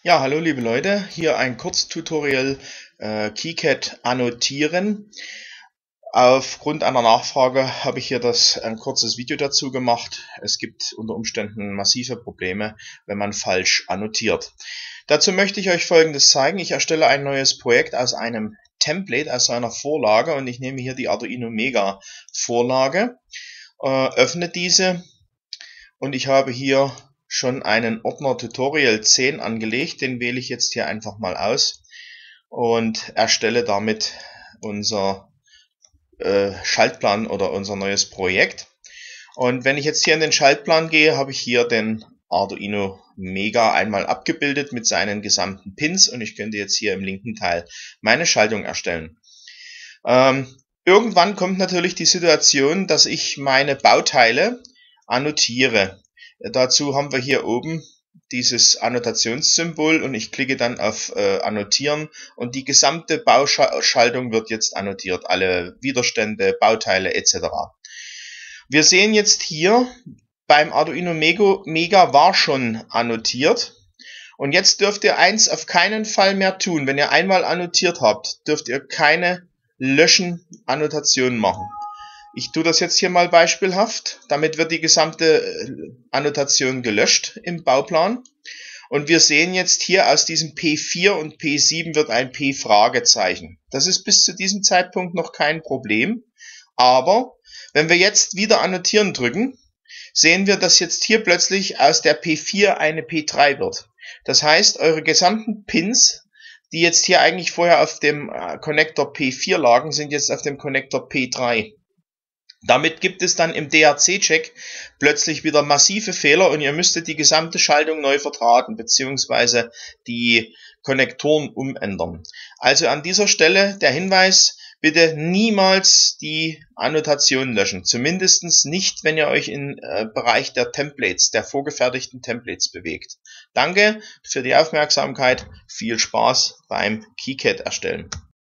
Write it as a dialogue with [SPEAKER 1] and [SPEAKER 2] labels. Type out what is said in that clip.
[SPEAKER 1] Ja, hallo liebe Leute, hier ein Kurztutorial KiCad annotieren. Aufgrund einer Nachfrage habe ich hier ein kurzes Video dazu gemacht. Es gibt unter Umständen massive Probleme, wenn man falsch annotiert. Dazu möchte ich euch Folgendes zeigen. Ich erstelle ein neues Projekt aus einem Template, aus einer Vorlage, und ich nehme hier die Arduino Mega Vorlage, öffne diese, und ich habe hier schon einen Ordner Tutorial 10 angelegt. Den wähle ich jetzt hier einfach mal aus und erstelle damit unser Schaltplan oder unser neues Projekt. Und wenn ich jetzt hier in den Schaltplan gehe, habe ich hier den Arduino Mega einmal abgebildet mit seinen gesamten Pins, und ich könnte jetzt hier im linken Teil meine Schaltung erstellen. Irgendwann kommt natürlich die Situation, dass ich meine Bauteile annotiere. Dazu haben wir hier oben dieses Annotationssymbol, und ich klicke dann auf Annotieren, und die gesamte Bauschaltung wird jetzt annotiert, alle Widerstände, Bauteile etc. Wir sehen jetzt hier, beim Arduino Mega war schon annotiert, und jetzt dürft ihr eins auf keinen Fall mehr tun. Wenn ihr einmal annotiert habt, dürft ihr keine Löschen-Annotation machen. Ich tue das jetzt hier mal beispielhaft. Damit wird die gesamte Annotation gelöscht im Bauplan. Und wir sehen jetzt hier, aus diesem P4 und P7 wird ein P-Fragezeichen. Das ist bis zu diesem Zeitpunkt noch kein Problem. Aber wenn wir jetzt wieder annotieren drücken, sehen wir, dass jetzt hier plötzlich aus der P4 eine P3 wird. Das heißt, eure gesamten Pins, die jetzt hier eigentlich vorher auf dem Connector P4 lagen, sind jetzt auf dem Connector P3. Damit gibt es dann im DRC-Check plötzlich wieder massive Fehler, und ihr müsstet die gesamte Schaltung neu verdrahten bzw. die Konnektoren umändern. Also an dieser Stelle der Hinweis: Bitte niemals die Annotation löschen. Zumindest nicht, wenn ihr euch im Bereich der Templates, der vorgefertigten Templates bewegt. Danke für die Aufmerksamkeit. Viel Spaß beim KiCad erstellen.